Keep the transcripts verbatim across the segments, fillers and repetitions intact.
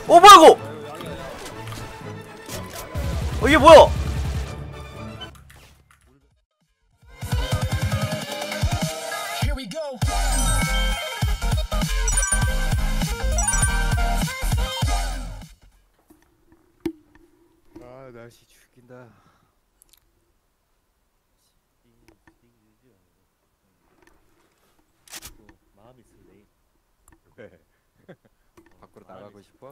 어 뭐야 이거? 어 이게 뭐야? 아 날씨 죽인다. 마음이 설레. 왜? 밖으로 나가고 싶어?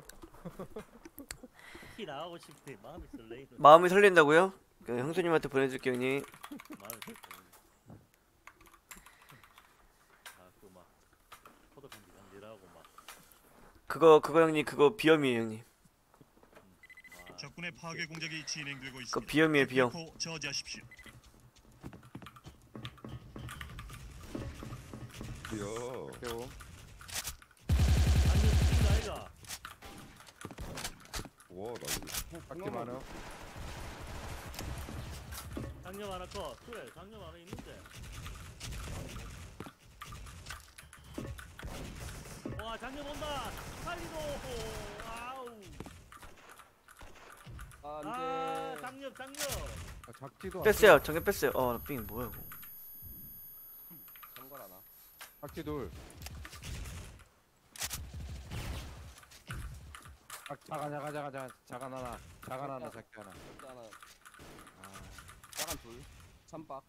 키 나가고 싶대. 마음이 설레. 마음이 설렌다고요? 그 형수님한테 보내줄게요 형님. 마음이 설레. 아그 막 포도kan지 간지라고 막. 그거 그거 형님 그거 비염이에요 형님. 적군의 파괴 공작이 진행되고 있습니다. 그거 비염이에요 비염. 저지하십시오. 요. 요. 아니 스킨 아이가. 와, 나 이거 밖에 많아. 장염 하나 거. 그래 장염 하나 있는데. 와 장염 온다. 살리도. 아우. 아 장염 장염. 아, 작지도 뺐어요. 정말 뺐어요. 어, 삥 뭐야 이거? 상관 하나. 작지 둘. 작 자가 자가 자가 자가 자가 하나. 자가 하나 작지 하나. 작지 하나. 아, 짜간 둘. 삼박.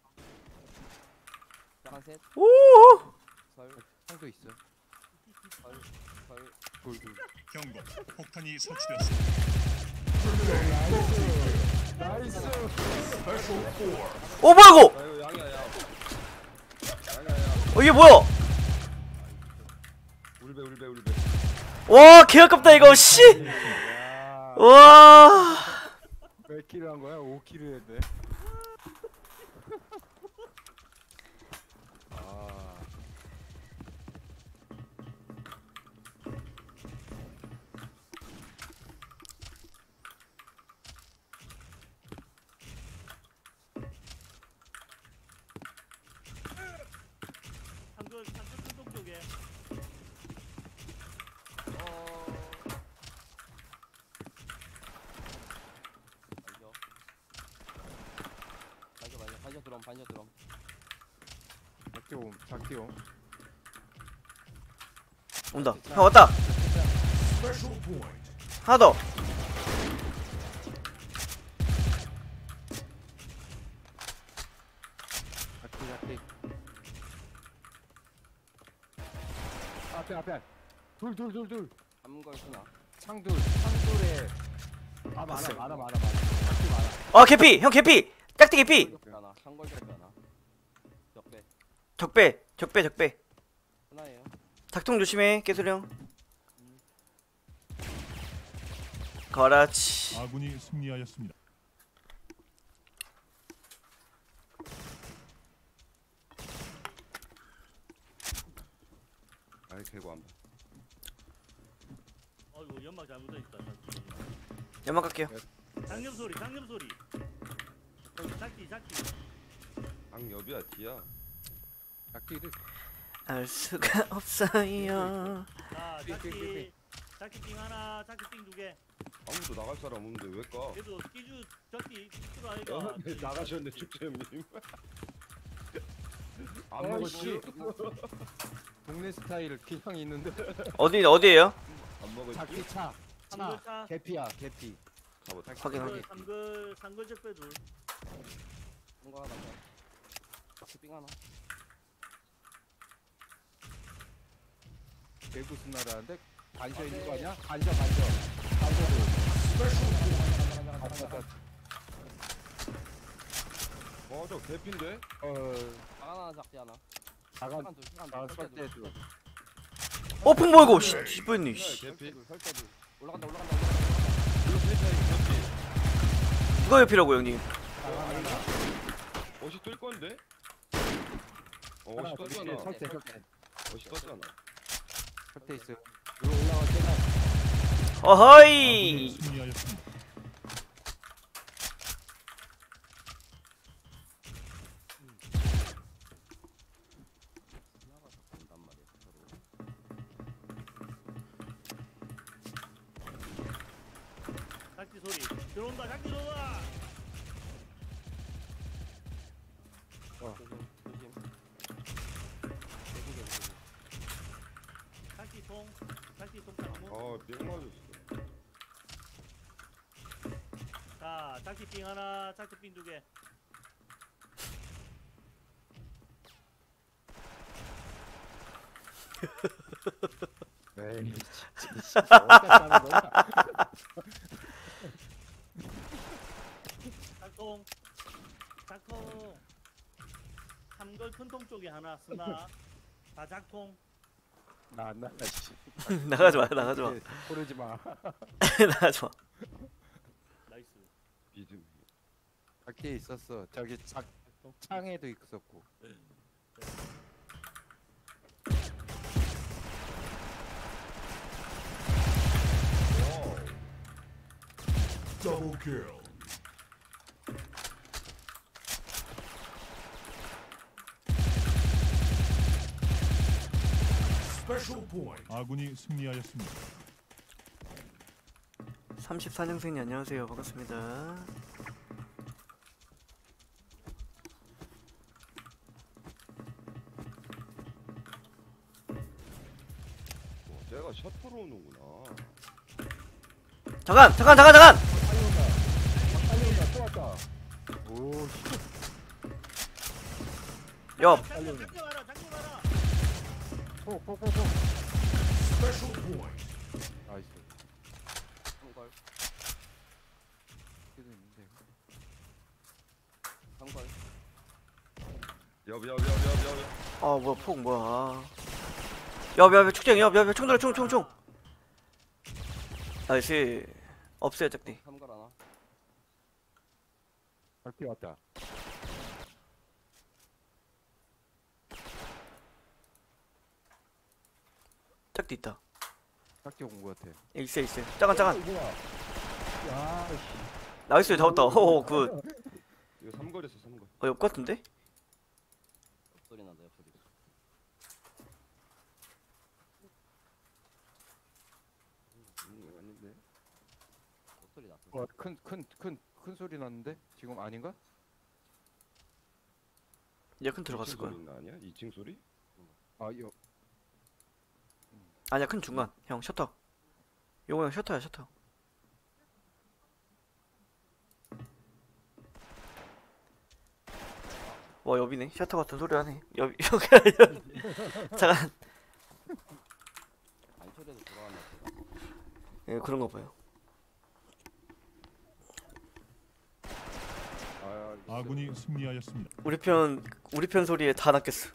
짜간 셋. 오! 설. 상도 있어. 설. 설. 둘 둘. 경고. 폭탄이 설치되었습니다. 나이스. 어 뭐야 이거? 야 이거 양이야 야. 어 이게 뭐야? 울베 울베 울베. 와 개아깝다 이거 씨. 야. 와. 몇 킬을 한 거야? 오 킬을 했네. 아. 상글 상글 큰동 쪽에. 어. 반져. 반져 반져 반져 드럼 반져 드럼. 작지 옴. 작지 옴. 온다. 형 왔다. 하나 더. 작지 작지. 앞에 앞에. 둘 둘 둘 둘. 삼걸 쓰나. 창둘. 창둘에. 아 많아 봤어요. 많아 많아 많아. 작지 많아. 아 개피. 형 개피. 짝대 개피. 적배 하나. 삼걸 적배 하나. 적배 적배. 적배 적배. 하나예요. 닭통 조심해 깨소리 형. 그렇지. 아군이 승리하였습니다. 아이 개고 한 번. 어이구 연막 잘못돼 있다. 연막 갈게요. 장염 소리 장염 소리. 작기 작기. 악엽이야 뒤야. 작지들. 알 수가 없어요. 자 삥, 삥, 삥, 작기 작기 삥 하나 작기 삥 두 개. 아무도 나갈 사람 없는데 왜 까? 그래도 끼주 적기 끼주 아이가. 나가셨네 축제님. 안 어, 먹었지? 씨. 동네 스타일 그냥 있는데. 어디 어디에요? 안 먹었지? 작지 차. 하나. 상글차. 개피야 개피. 가보자. 확인 확인. 상글 상글 적배 둘. 한거 하나 더. 빙 하나. 대구 순나라는데 반셔 있는 거 아니야? 반셔 반셔. 반셔도. 어, 저 개핀데? 어. 하나 작지 하나. 자간 시간 둘, 시간 자간 둘, 설 때도. 어 풍 보이고 씨 뒤집었니 씨. 개피. 설대 둘. 올라간다, 올라간다, 올라간다. 이거 피차 개피. 이거 옆이라고 형님. 옷이 뜰 건데? 어, 하나 옷이 떴잖아. 설대 설대. 옷이 떴잖아. 설대 있어. 이거 올라갈 때가. 어허이. 승리하였습니다. 간단 말이야, 서로. 소리. 들어온다. 짝지 들어온다. 조심 조심. 대구대 대구. 짝지 통. 짝지 통 나무. 아, 삥 맞았어. 자, 짝지 삥 하나, 짝지 삥 두 개. 에이 진짜 진짜 어디다 하는 거야? 짝통. 짝통. 삼걸 큰 통 쪽에 하나 쓰나. 다 짝통. 나안 나가 씨. 나가지 마, 나가지 마. 부르지 마. 나가지 마. 나이스. 비듬. 밖에 있었어. 저기 작 창에도 있었고. Double kill. Special point. 아군이 승리하였습니다. 삼십사 년생님 안녕하세요. 반갑습니다. 내가 셔터로 오는구나. 잠깐, 잠깐, 잠깐, 잠깐. 빨리 온다. 빨리 온다. 또 왔다. 오 씨. 옆. 짝지 짝지 와라. 짝지 와라. 포포포포. Special point. 나이스. 한걸. 여기도 있는데. 한걸. 옆옆옆옆옆. 아 뭐야 폭 뭐야. 옆, 옆, 옆 축쟁, 옆, 옆, 옆, 총 들어, 총, 총, 총. 나이스. 없어요, 짝디. 한걸 하나. 밖에 왔다. 짝디 있다. 밖에 온 거 같아. 있어, 있어. 잠깐, 잠깐. 어, 뭐야? 야 씨. 나이스, 잡았다. 오, 굿. 이거 삼걸했어 삼걸. 어, 옆 같은데? 옆소리 난다 옆소리. 음, 아닌데. 옆소리 났어. 와, 큰, 큰, 큰, 큰 소리 났는데? 지금 아닌가? 얘큰 들어갔을 거야. 이 층 소리 아니야? 이 층 소리? 아, 여, 아니야, 큰 중간. 형, 셔터. 요거 형 셔터야, 셔터. 와, 옆이네. 셔터 같은 소리 하네. 옆, 여기 잠깐. 안철에서 돌아왔나 보다. 예, 그런가 봐요. 아, 아군이 승리하였습니다. 우리 편, 우리 편 소리에 다 낚였어.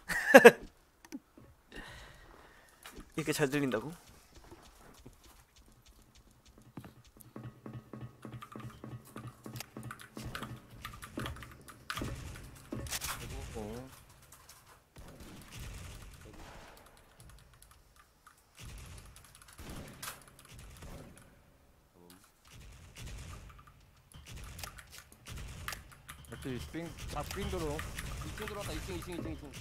이렇게 잘 들린다고? 어. 역시 빙, 작빙 들어. 이 층 들어왔다. 이 층 이 층 이 층 이 층.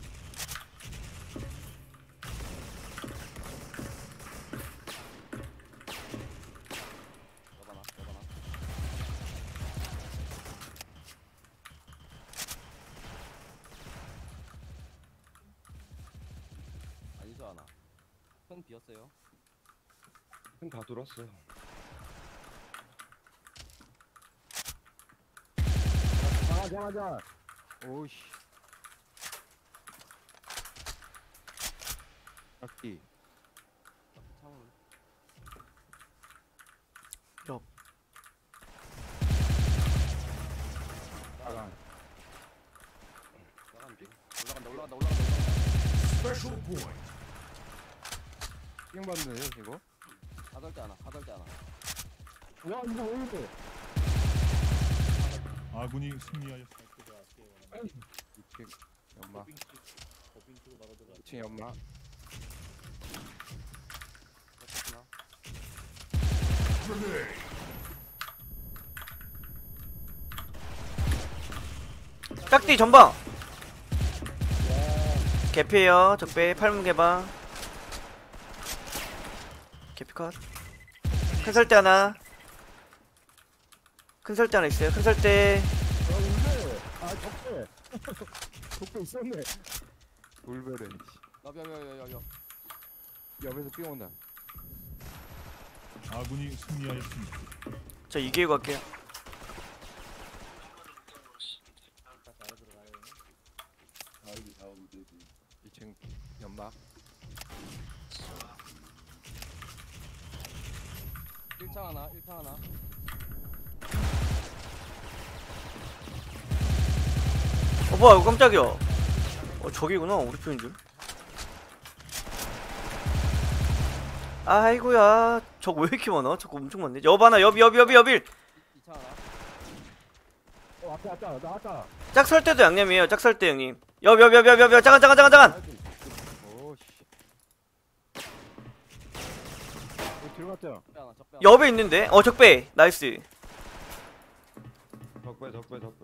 여봐나 여봐나. 아니죠 않아. 큰 비었어요. 큰 다 돌았어. 가자, 가자. 오씨. 작기. 창을. 옆. 나간. 나간대. 올라간다 올라간다 올라간다. Special point. 빙 받네, 이거. 가덜대 하나 가덜대 하나. 와, 이거 왜 이래? 아군이 승리하였습니다. 이 층 연마. 고빙 바로 들어가. 이 층 연마. 그렇구나. Grenade. 짝디 전방. 개피에요. 적배 팔문 개방. 개피 컷. 큰 설대 하나. 큰 설대 하나 있어요. 큰 설대. 아 적대. 적대 있었네. 돌별에 야야야야야. 옆에서 삥 온다. 아군이 승리하였습니다. 저 이기고 갈게요. 이 층 연막. 일 창 하나, 일 창 하나. 어 뭐야 이거 깜짝이야. 어 저기구나. 우리 편인 줄. 아이고야. 저거 왜 이렇게 많아? 저거 엄청 많네. 옆 하나 옆 옆 옆 옆일. 이 창 하나. 어 앞에 왔다 나왔다. 짝설대도 양념이에요. 짝설대 형님. 옆 옆 옆 옆 옆 옆 잠깐 잠깐 잠깐 잠깐. 오씨. 여기 들어갔잖아. 적배 하나, 적배 하나. 옆에 있는데. 어 적배. 나이스. 적배 적배 적배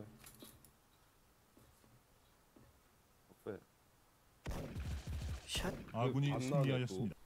적배 샷. 아군이 안 나네, 승리하였습니다.